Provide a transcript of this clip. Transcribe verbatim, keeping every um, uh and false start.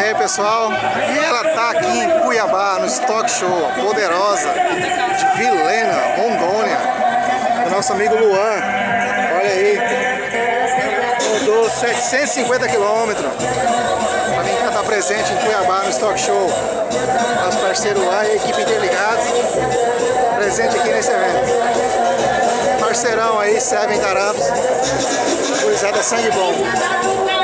E aí pessoal, e ela tá aqui em Cuiabá, no Stock Show, poderosa, de Vilhena, Rondônia, o nosso amigo Luan, olha aí, rodou setecentos e cinquenta quilômetros, para quem estar presente em Cuiabá no Stock Show, nosso parceiro Luan e a equipe Interligados, presente aqui nesse evento, parceirão aí, Seven Tarampos, gurizada sangue bom.